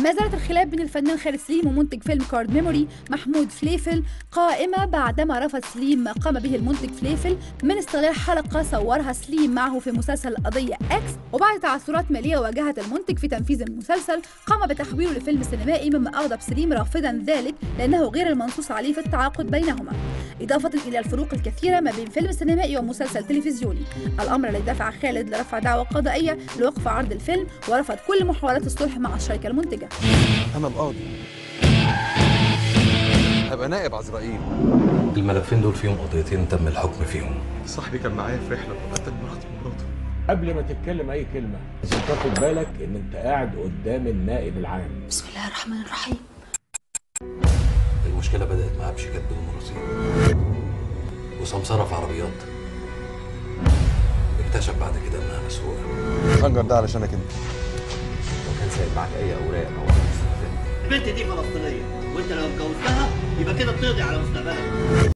ما زالت الخلاف بين الفنان خالد سليم ومنتج فيلم كارد ميموري محمود فليفل قائمة بعدما رفض سليم ما قام به المنتج فليفل من استغلال حلقة صورها سليم معه في مسلسل القضية اكس، وبعد تعثرات مالية واجهت المنتج في تنفيذ المسلسل قام بتحويله لفيلم سينمائي، مما أغضب سليم رافضا ذلك لأنه غير المنصوص عليه في التعاقد بينهما، إضافة إلى الفروق الكثيرة ما بين فيلم سينمائي ومسلسل تلفزيوني، الأمر الذي دفع خالد لرفع دعوى قضائية لوقف عرض الفيلم ورفض كل محاولات الصلح مع الشركة المنتجة. أنا القاضي، هبقى نائب عزرائيل. الملفين دول فيهم قضيتين تم الحكم فيهم. صاحبي كان معايا في رحلة وقتل مراتي ومراته. قبل ما تتكلم أي كلمة لازم تاخد بالك إن أنت قاعد قدام النائب العام. بسم الله الرحمن الرحيم. المشكلة بدأت معاه بشيكات بالمراسيل وسمسرة في عربيات، اكتشف بعد كده إنها مسروقة. الخنجر ده علشانك أنت. لو كان سايب معاك أي أوراق أو البنت دي فلسطينية، وأنت لو اتجوزتها يبقى كده بتقضي على مستقبلك.